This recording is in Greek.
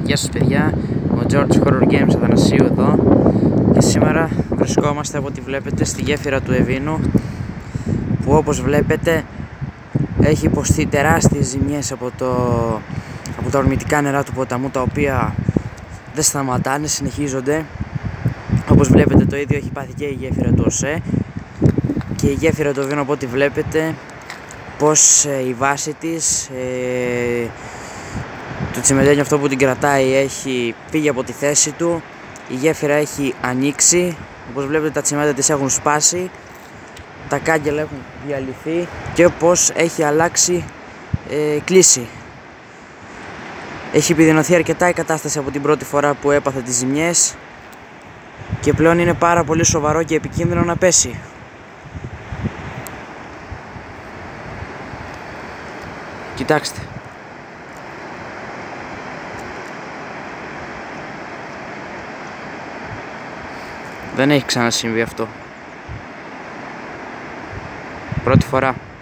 Γεια σας παιδιά, ο George Horror Games Αθανασίου εδώ και σήμερα βρισκόμαστε από ό,τι βλέπετε στη γέφυρα του Ευήνου που όπως βλέπετε έχει υποστεί τεράστιες ζημιές από τα ορμητικά νερά του ποταμού, τα οποία δεν σταματάνε, συνεχίζονται. Όπως βλέπετε το ίδιο έχει πάθει και η γέφυρα του ΟΣΕ και η γέφυρα του Ευήνου, από ό,τι βλέπετε πως η βάση της, το τσιμεντένιο αυτό που την κρατάει, έχει φύγει από τη θέση του. Η γέφυρα έχει ανοίξει, όπως βλέπετε τα τσιμέντα της έχουν σπάσει, τα κάγκελα έχουν διαλυθεί και πως έχει αλλάξει κλίση. Έχει επιδεινωθεί αρκετά η κατάσταση από την πρώτη φορά που έπαθε τις ζημιές και πλέον είναι πάρα πολύ σοβαρό και επικίνδυνο να πέσει. Κοιτάξτε. Δεν έχει ξανασυμβεί αυτό. Πρώτη φορά.